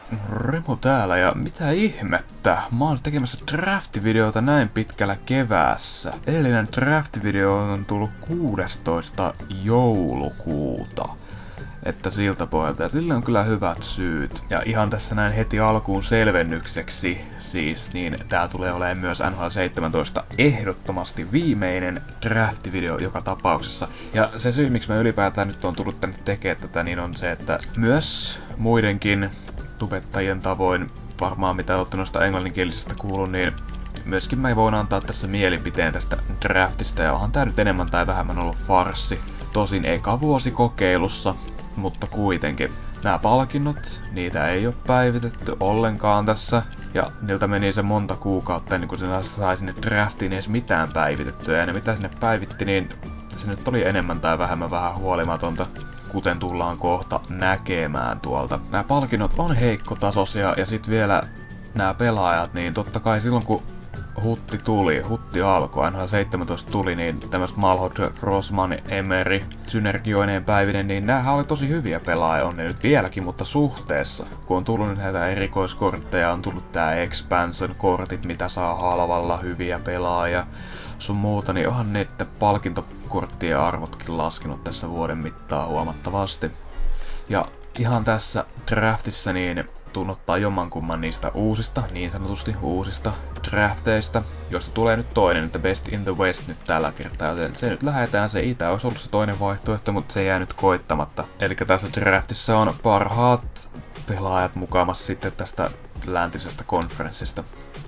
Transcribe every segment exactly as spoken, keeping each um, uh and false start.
Remo täällä ja mitä ihmettä? Mä oon tekemässä draft-videota näin pitkällä keväässä. Edellinen draft-video on tullut kuudestoista joulukuuta. Että siltä pohjalta, ja sillä on kyllä hyvät syyt. Ja ihan tässä näin heti alkuun selvennykseksi, siis niin tää tulee olemaan myös N H L seitsemäntoista ehdottomasti viimeinen draft-video joka tapauksessa. Ja se syy, miksi mä ylipäätään nyt on tullut tänne tekemään tätä, niin on se, että myös muidenkin tubettajien tavoin, varmaan mitä olette noista englanninkielisestä kuullut, niin myöskin mä voin antaa tässä mielipiteen tästä draftista, ja onhan tää nyt enemmän tai vähemmän ollut farssi. Tosin eka vuosi kokeilussa, mutta kuitenkin. Nämä palkinnot, niitä ei ole päivitetty ollenkaan tässä, ja niiltä meni se monta kuukautta ennen kuin se sai sinne draftiin edes mitään päivitettyä, ja ne mitä sinne päivitti, niin se nyt oli enemmän tai vähemmän vähän huolimatonta, kuten tullaan kohta näkemään tuolta. Nämä palkinnot on heikkotasoisia, ja sit vielä nämä pelaajat, niin totta kai silloin kun Hutti tuli, Hutti alkoi, N H L seitsemäntoista tuli, niin tämmöset Malhotra, Grossman, Emery, synergioineen päivinen, niin näähän oli tosi hyviä pelaajia, on ne nyt vieläkin, mutta suhteessa. Kun on tullut nyt näitä erikoiskortteja, on tullut tää expansion-kortit, mitä saa halvalla, hyviä pelaajia, sun muuta, niin onhan niiden palkintokorttien arvotkin laskenut tässä vuoden mittaan huomattavasti. Ja ihan tässä draftissa niin tunnottaa jommankumman niistä uusista, niin sanotusti uusista drafteista, joista tulee nyt toinen, että Best in the West nyt tällä kertaa, joten se nyt lähetään, se itä olisi ollut se toinen vaihtoehto, mutta se jää nyt koittamatta. Eli tässä draftissa on parhaat pelaajat mukaamassa sitten tästä läntisestä konferenssista.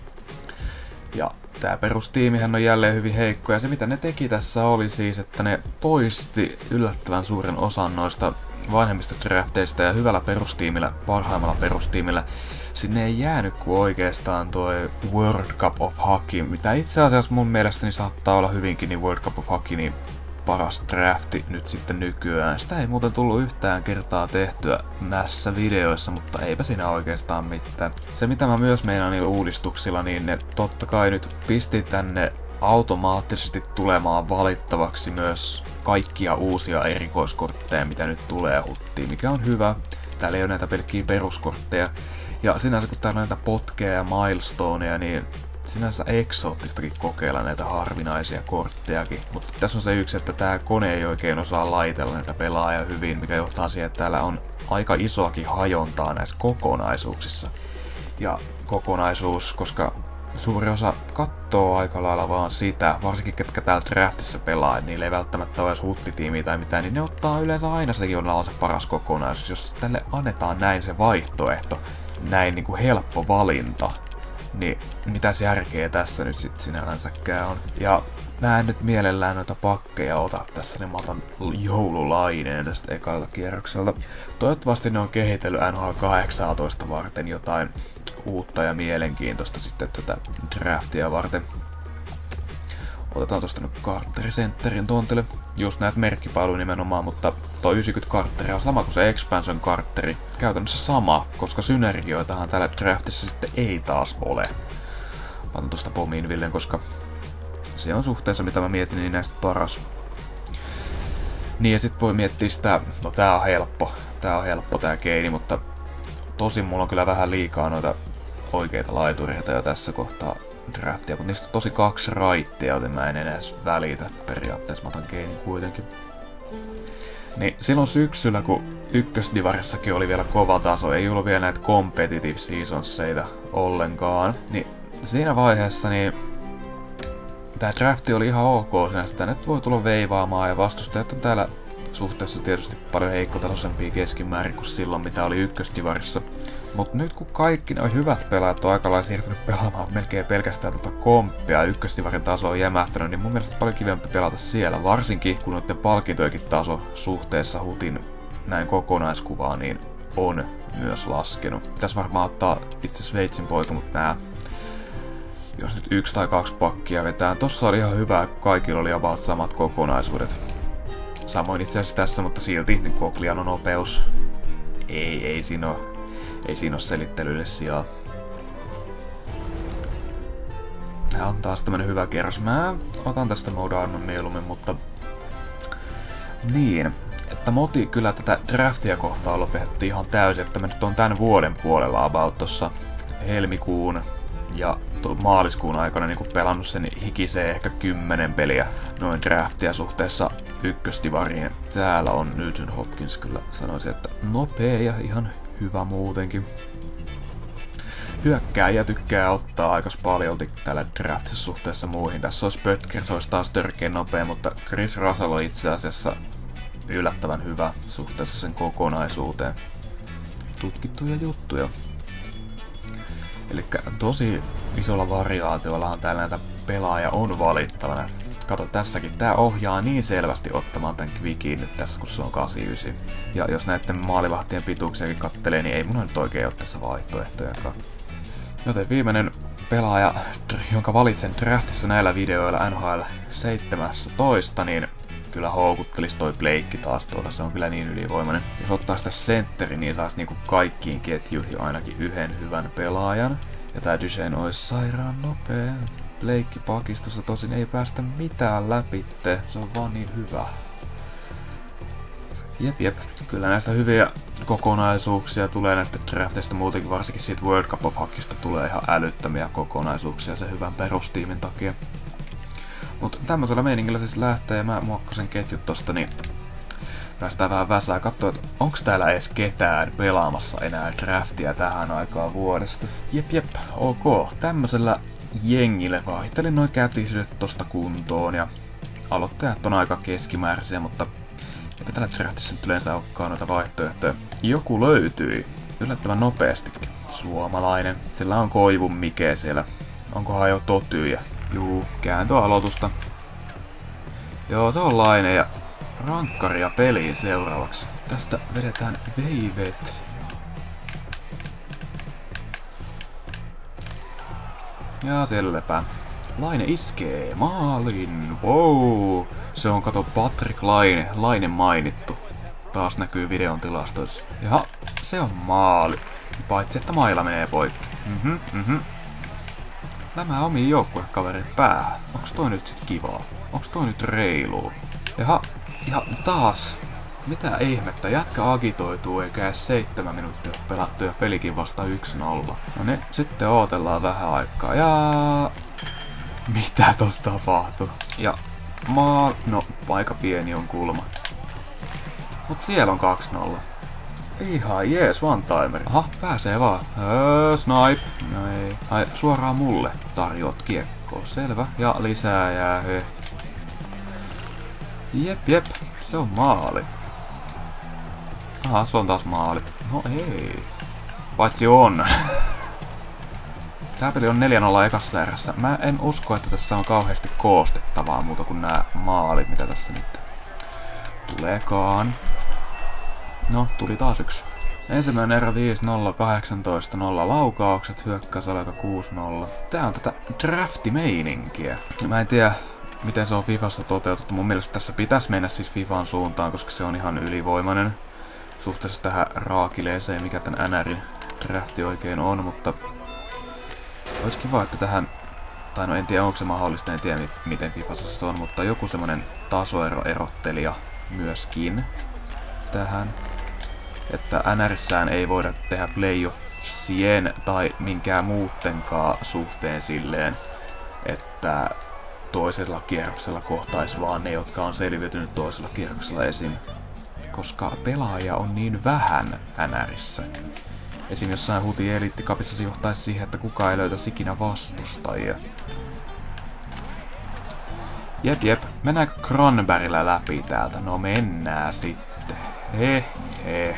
Ja tää perustiimihän on jälleen hyvin heikko, ja se mitä ne teki tässä oli siis, että ne poisti yllättävän suuren osan noista vanhemmista drafteista, ja hyvällä perustiimillä, parhaimmalla perustiimillä, sinne ei jäänyt kuin oikeastaan toi World Cup of Hockey, mitä itse asiassa mun mielestäni saattaa olla hyvinkin niin World Cup of Hockey niin paras drafti nyt sitten nykyään. Sitä ei muuten tullut yhtään kertaa tehtyä näissä videoissa, mutta eipä siinä oikeastaan mitään. Se mitä mä myös meinaan niillä uudistuksilla, niin ne totta kai nyt pisti tänne automaattisesti tulemaan valittavaksi myös kaikkia uusia erikoiskortteja, mitä nyt tulee Huttiin, mikä on hyvä. Täällä ei ole näitä pelkkiä peruskortteja. Ja sinänsä kun täällä on näitä potkeja ja milestoneja, niin sinänsä eksoottistakin kokeilla näitä harvinaisia korttejakin. Mutta tässä on se yksi, että tää kone ei oikein osaa laitella näitä pelaajia hyvin, mikä johtaa siihen, että täällä on aika isoakin hajontaa näissä kokonaisuuksissa. Ja kokonaisuus, koska suuri osa kattoo aika lailla vaan sitä, varsinkin ketkä täällä draftissa pelaa, että niillä ei välttämättä ole edes huttitiimiä tai mitään, niin ne ottaa yleensä aina sekin on se paras kokonaisuus. Jos tälle annetaan näin se vaihtoehto, näin niinku helppo valinta, niin mitäs järkeä tässä nyt sit sinällänsäkään on. Ja mä en nyt mielellään noita pakkeja ota tässä, niin mä otan joululaineen tästä ekalta kierrokselta. Toivottavasti ne on kehitellyt N H L kahdeksantoista varten jotain uutta ja mielenkiintoista sitten tätä draftia varten. Otetaan tosta nyt Carter Centerin tontille. Just näet merkkipailuja nimenomaan, mutta toi yhdeksänkymmentä Carteri on sama kuin se Expansion Carteri. Käytännössä sama, koska synergioitahan täällä draftissa sitten ei taas ole. Otan tosta Pominvillen, koska se on suhteessa mitä mä mietin, niin näistä paras. Niin ja sit voi miettiä sitä, no tää on helppo, tää on helppo tää keini, mutta tosin mulla on kyllä vähän liikaa noita oikeita laitureita jo tässä kohtaa draftia, mutta niistä on tosi kaksi raittia, joten mä en edes välitä. Periaatteessa mä otan keinin kuitenkin. Niin silloin syksyllä, kun ykkösdivarissakin oli vielä kova taso, ei ollut vielä näitä competitive seasonseita ollenkaan, niin siinä vaiheessa niin tää drafti oli ihan ok sinänsä, että nyt voi tulla veivaamaan ja vastustajat on täällä suhteessa tietysti paljon heikkotasoisempia keskimäärin kuin silloin, mitä oli ykkösdivarissa. Mut nyt kun kaikki ne hyvät pelaajat on aika lailla siirtynyt pelaamaan melkein pelkästään tota komppia ja ykkösdivarin taso on jämähtänyt, niin mun mielestä paljon kivempi pelata siellä. Varsinkin kun noiden palkintoikin taso suhteessa Hutin näin kokonaiskuvaa, niin on myös laskenut. Pitäis varmaan ottaa itse Sveitsin poika, mutta nää jos nyt yksi tai kaksi pakkia vetää. Tossa oli ihan hyvä, kun kaikilla oli about samat kokonaisuudet. Samoin itse asiassa tässä, mutta silti niin Cogliano nopeus. Ei, ei siinä oo, ei siinä oo selittelylle sijaa. Tää on taas tämmönen hyvä kierros. Mä otan tästä Mode Armor mieluummin, mutta niin. että moti kyllä tätä draftia kohtaa lopetettiin ihan täysin, että mä nyt on tän vuoden puolella about tossa helmikuun ja maaliskuun aikana niin pelannut sen hikiseen ehkä kymmenen peliä noin draftia suhteessa ykkösdivariin. Täällä on Nugent Hopkins kyllä sanoisin, että nopea ja ihan hyvä muutenkin. Hyökkääjä tykkää ottaa aika paljolti tällä draftissa suhteessa muihin. Tässä olisi Böttger, se olisi taas törkeän nopea, mutta Chris Russell on itse asiassa yllättävän hyvä suhteessa sen kokonaisuuteen. Tutkittuja juttuja. Elikkä tosi isolla variaatiollahan täällä näitä pelaaja on valittavana. Kato tässäkin, tää ohjaa niin selvästi ottamaan tän Quickin nyt tässä, kun se on kahdeksankymmentäyhdeksän. Ja jos näitten maalivahtien pituuksiakin kattelee, niin ei mun nyt oikein ole tässä vaihtoehtojakaan. Joten viimeinen pelaaja, jonka valitsen draftissa näillä videoilla N H L seitsemäntoista, niin kyllä houkuttelis toi Blake taas tuolla, se on kyllä niin ylivoimainen. Jos ottaa sitä sentterin, niin saisi niinku kaikkiin ketjuihin ainakin yhden hyvän pelaajan. Ja tää Duchene olisi sairaan nopea. Blake pakistossa tosin ei päästä mitään läpitte, se on vaan niin hyvä. Jep jep, kyllä näistä hyviä kokonaisuuksia tulee näistä drafteista, muutenkin varsinkin siitä World Cup of Hockeysta tulee ihan älyttömiä kokonaisuuksia sen hyvän perustiimin takia. Mut tämmöisellä meiningillä siis lähtee ja mä muokkasen ketjut tosta, niin päästään vähän väsää katsoa, että onks täällä edes ketään pelaamassa enää draftia tähän aikaan vuodesta. Jep jep, ok. Tämmöisellä jengille vaihtelin noin kätisyydet tosta kuntoon ja aloittajat on aika keskimääräisiä, mutta eipä tällä draftissa nyt yleensä olekaan noita vaihtoehtoja. Joku löytyi yllättävän nopeastikin. Suomalainen. Sillä on Koivun Mike siellä. Onkohan jo totyjä? Juu, kääntöaloitusta. Joo, se on Laine ja rankkaria peliin seuraavaksi. Tästä vedetään veivet. Ja siellä lepää. Laine iskee maalin. Wow. Se on kato Patrick Laine. Laine mainittu. Taas näkyy videon tilastoissa. Jaha, se on maali. Paitsi että maila menee poikki. Mhm, mhm. Nämä omiin joukkuekaverit päähän. Onks toi nyt sit kivaa? Onks toi nyt reiluu? Jaha, ja taas. Mitä ihmettä, jätkä agitoituu eikä edes seitsemän minuuttia pelattu ja pelikin vasta yksi nolla. No niin, sitten ootellaan vähän aikaa ja... Mitä tossa tapahtuu? Ja maal... No, aika pieni on kulma. Mut siellä on kaksi nolla. Ihan jees, one timer. Aha, pääsee vaan. Öö, snipe. No ei. Ai, suoraan mulle tarjoat kiekkoa. Selvä. Ja lisää jää he. Jep, jep. Se on maali. Aha, se on taas maali. No ei. Paitsi on. Tää peli on neljä nolla ekassa erässä. Mä en usko, että tässä on kauheasti koostettavaa muuta kuin nämä maalit, mitä tässä nyt tuleekaan. No, tuli taas yksi. Ensimmäinen erä viisi nolla, kahdeksantoista nolla laukaukset, hyökkäysalka kuusi nolla. Tää on tätä draftimeininkiä. Mä en tiedä, miten se on Fifassa toteutettu. Mun mielestä tässä pitäisi mennä siis Fifan suuntaan, koska se on ihan ylivoimainen suhteessa tähän raakileeseen, mikä tän N R:n drafti oikein on, mutta olisi kiva, että tähän, tai no en tiedä onko se mahdollista, en tiedä miten Fifassa se on, mutta joku semmonen tasoero-erottelija myöskin tähän. Että N R:ssään ei voida tehdä playoffsien tai minkään muutenkaan suhteen silleen, että toisella kierroksella kohtaisi vaan ne, jotka on selviytynyt toisella kierroksella esim. Koska pelaajia on niin vähän N R:ssä. Esim. Jossain Huti Eliittikapissa se johtaisi siihen, että kukaan ei löytäisi ikinä vastustajia. Jep jep, mennäänkö Cranberryllä läpi täältä? No mennään sitten. Heh heh.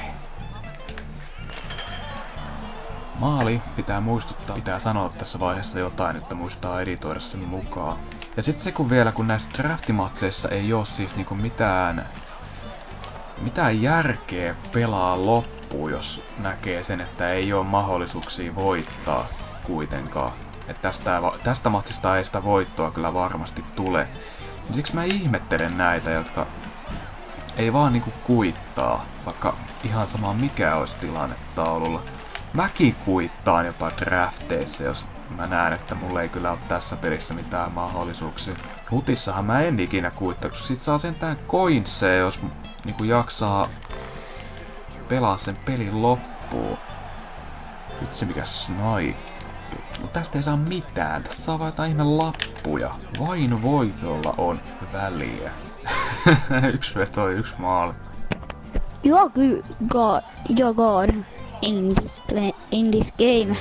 Maali pitää muistuttaa, pitää sanoa tässä vaiheessa jotain, että muistaa editoida sen mukaan. Ja sit se kun vielä, kun näissä draftimatseissa ei oo siis niinku mitään, mitään järkeä pelaa loppuun, jos näkee sen, että ei oo mahdollisuuksia voittaa kuitenkaan. Että tästä, tästä matsista ei sitä voittoa kyllä varmasti tule. Ja siksi mä ihmettelen näitä, jotka ei vaan niinku kuittaa, vaikka ihan sama mikä olisi tilanne taululla. Mäkin kuittaan jopa drafteissa, jos mä näen, että mulla ei kyllä ole tässä pelissä mitään mahdollisuuksia. Hutissahan mä en ikinä kuittaa, koska sit saa sentään coinseja, jos niinku jaksaa pelaa sen pelin loppuun. Vitsi mikä snaippi. Mut tästä ei saa mitään, tästä saa vaan jotain ihme lappuja. Vain voitolla on väliä. Yksi veto, yksi maali. You are good, God. You're God in this play, in this game.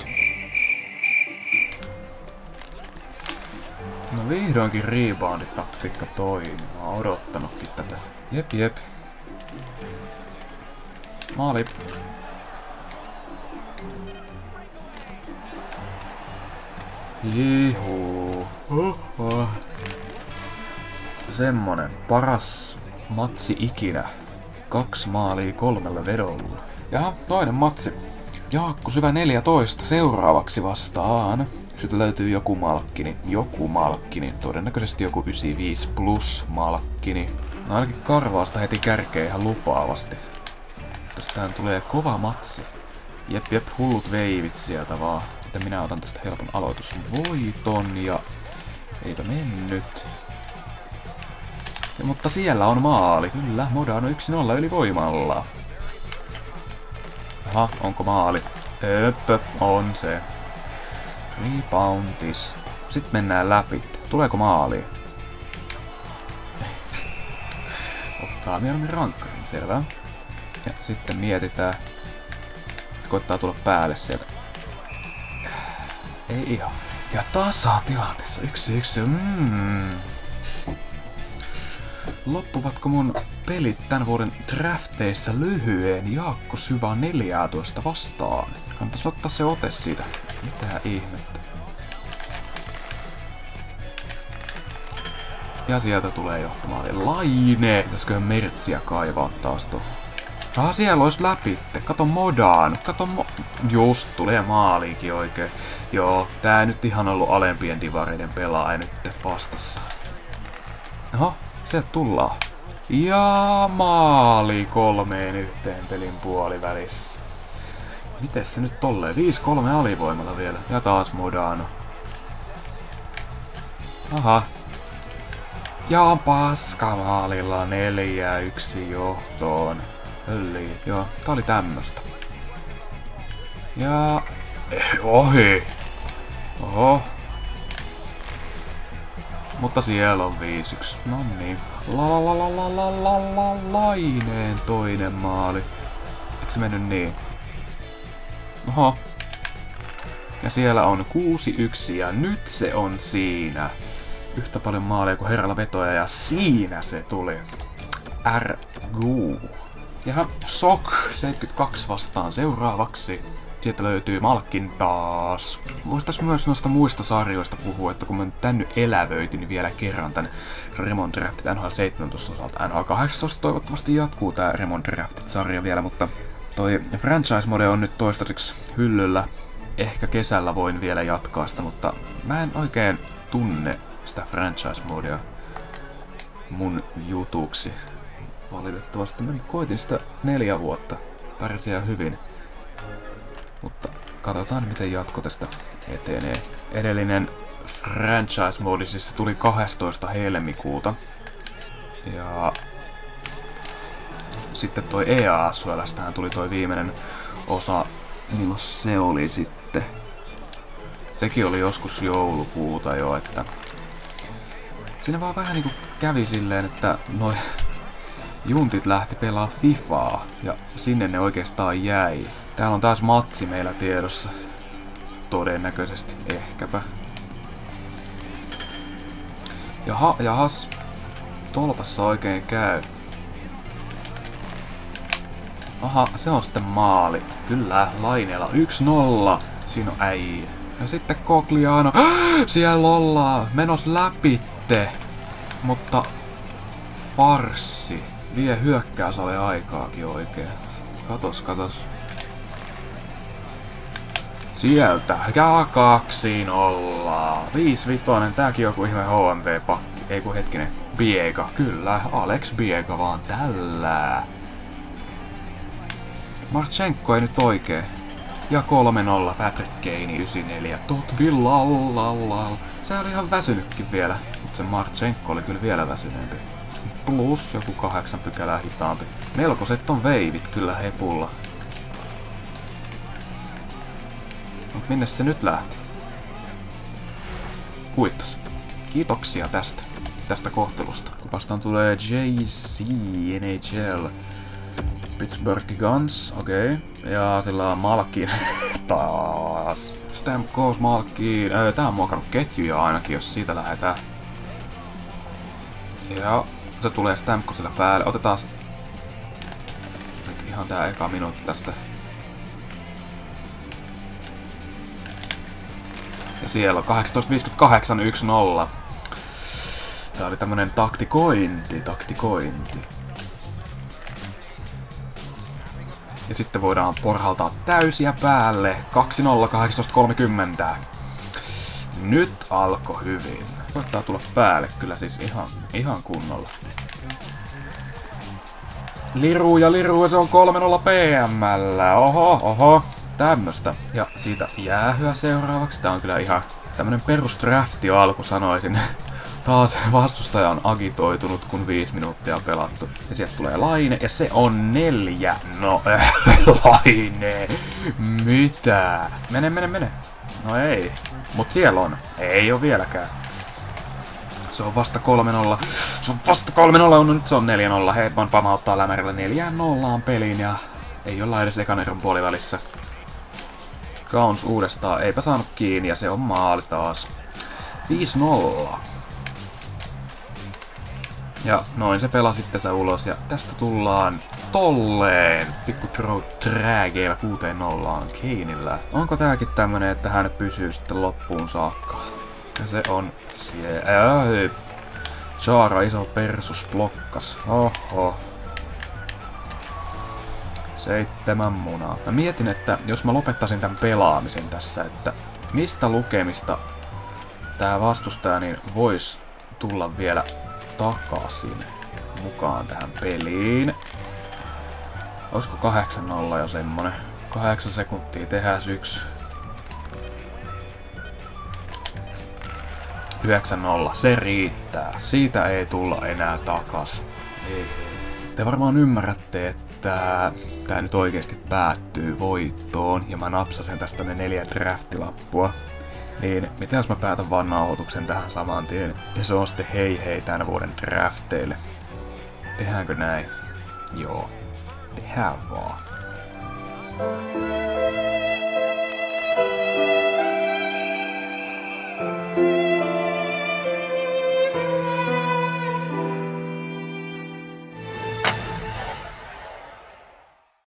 No vihdoinkin rebound-taktiikka toimii. Mä oon odottanutkin tätä. Jep jep. Maali. Jihuu. Oho. Semmonen paras matsi ikinä. Kaksi maalia kolmella vedolla. Ja toinen matsi. Jaakko Syvä neljätoista seuraavaksi vastaan. Sitten löytyy joku malkkini. Joku malkkini. Todennäköisesti joku yhdeksänkymmentäviisi plus malkkini. No ainakin karvausta heti kärkeen ihan lupaavasti. Tästähän tulee kova matsi. Jep jep, hullut veivit sieltä vaan. Sitten minä otan tästä helpon aloitusvoiton ja... Eipä mennyt. Ja, mutta siellä on maali. Kyllä, Modano yksi nolla ylivoimalla. Aha, onko maali? Öppö, on se. Reboundista. Sitten mennään läpi. Tuleeko maali? Ottaa mieluummin rankkarin, selvä. Ja sitten mietitään. Koittaa tulla päälle sieltä. Ei ihan. Ja tasatilanteessa yksi yksi. Mm. Loppuvatko mun pelit tän vuoden drafteissa lyhyen Jaakko Syvä neljätoista vastaan? Kannatais ottaa se ote siitä. Mitä ihmettä. Ja sieltä tulee johtomaali. Laine! Pitäisköhän Mertsiä kaivaa taas tuohon? Ah, siellä olisi läpi. Kato Modaan. Kato mo... Just, tulee maaliinkin oikein. Joo, tää ei nyt ihan ollut alempien divareiden pelaaja nyt vastassa. Oho, sieltä tullaan. Ja maali kolmeen yhteen pelin puolivälissä. Mites se nyt tolleen? viisi kolme alivoimalla vielä. Ja taas Modano. Aha. Ja paskamaalilla neljä yksi johtoon. Hölli. Joo, tää oli tämmöstä. Ja... Eh, ohi! Oho. Mutta siellä on viisi yksi. No niin. La la la la la la la la Laineen toinen maali. Eikö se mennyt niin? Oho. Ja siellä on kuusi yksi ja nyt se on siinä. Yhtä paljon maaleja kuin herralla vetoja ja siinä se tuli. R G U. Jaha, Sok seitsemänkymmentäkaksi vastaan seuraavaksi. Sieltä löytyy Malkin taas. Voistais myös noista muista sarjoista puhua, että kun mä tän nyt elävöitin vielä kerran tän Remon Draftit N H L seitsemäntoista osalta. N H L kahdeksantoista toivottavasti jatkuu tää Remon Draftit-sarja vielä, mutta toi franchise-mode on nyt toistaiseksi hyllyllä. Ehkä kesällä voin vielä jatkaa sitä, mutta mä en oikein tunne sitä franchise-modea mun jutuksi. Valitettavasti mä koitin sitä neljä vuotta. Pärjäsi ihan hyvin. Mutta katsotaan miten jatko tästä etenee. Edellinen franchise-modi siis tuli kahdestoista helmikuuta. Ja sitten toi E A S L:stähän tuli toi viimeinen osa. Milloin se oli sitten? Sekin oli joskus joulukuuta jo, että... Siinä vaan vähän niinku kävi silleen, että noi juntit lähti pelaa Fifaa ja sinne ne oikeastaan jäi. Täällä on taas matsi meillä tiedossa. Todennäköisesti, ehkäpä. Jaha, jahas. Tolpassa oikein käy. Aha, se on sitten maali. Kyllä, Laineella yksi nolla. Siinä on äijä. Ja sitten Cogliano. Siellä ollaan. Menos läpitte. Mutta... Farssi. Vie hyökkäysalle aikaakin oikein. Katos, katos. Sieltä. Ja kaksi nolla. viisi vitonen. Tääkin joku ihme H M V-pakki. Ei kun hetkinen. Biega. Kyllä. Alex Biega vaan tällä. Marchenko ei nyt oikein. Ja kolme nolla Patrick Kane yhdeksänkymmentäneljä. Totvillallallal. Se oli ihan väsynytkin vielä, mutta se Marchenko oli kyllä vielä väsyneempi. Plus joku kahdeksan pykälää hitaampi. Melkoiset on veivit kyllä hepulla. Mut minne se nyt lähti? Kuittas. Kiitoksia tästä. Tästä kohtelusta. Kun vastaan tulee J C N H L. Pittsburgh Guns, okei. Okay. Ja sillä on Malkin taas. Stamkos, Malkin. Öö, tää on muokannut ketjuja ainakin, jos siitä lähdetään. Ja se tulee Stamkosilla päälle. Otetaan nyt ihan tää eka minuutti tästä. Ja siellä on kahdeksantoista viisikymmentäkahdeksan yksi nolla. Tää oli tämmönen taktikointi, taktikointi. Ja sitten voidaan porhaltaa täysiä päälle. kaksi nolla kahdeksantoista kolmekymmentä. Nyt alkoi hyvin. Koittaa tulla päälle kyllä siis ihan, ihan kunnolla. Liru ja liru, se on kolme nolla P M:llä. Oho, oho. Tämmöstä. Ja siitä jäähyä seuraavaksi. Tää on kyllä ihan tämmönen perusdrafti alku sanoisin. Taas vastustaja on agitoitunut, kun viisi minuuttia on pelattu. Ja sieltä tulee Laine, ja se on neljä. No, äh, Laine. Mitä? Mene, mene, mene. No ei. Mut siellä on. Ei oo vieläkään. Se on vasta kolme nolla. Se on vasta kolme nolla, no nyt se on neljä nolla. Hedman pamauttaa Lämärillä neljä nollaan peliin, ja ei olla edes ekan erän puolivälissä. Gauns uudestaan, eipä saanut kiinni, ja se on maali taas. viisi nolla. Ja noin se pelasi sitten ulos, ja tästä tullaan tolleen pikku träägeillä kuuteen nollaan Keinillä. Onko tääkin tämmönen, että hän pysyy sitten loppuun saakka? Ja se on siellä. Saara iso persus blokkas. Oho. Seitsemän munaa. Mä mietin, että jos mä lopettaisin tän pelaamisen tässä, että mistä lukemista tää vastustaja niin vois tulla vielä takaisin mukaan tähän peliin. Olisiko kahdeksan nolla jo semmonen? kahdeksan sekuntia tehdään yksi. yhdeksän nolla, se riittää. Siitä ei tulla enää takas. Ei. Te varmaan ymmärrätte, että tää nyt oikeesti päättyy voittoon ja mä napsasen tästä ne neljä draftilappua. Niin, mitä jos mä päätän vaan nauhoituksen tähän saman tien? Ja se on sitten hei hei tämän vuoden drafteille. Tehdäänkö näin? Joo. Tehdään vaan.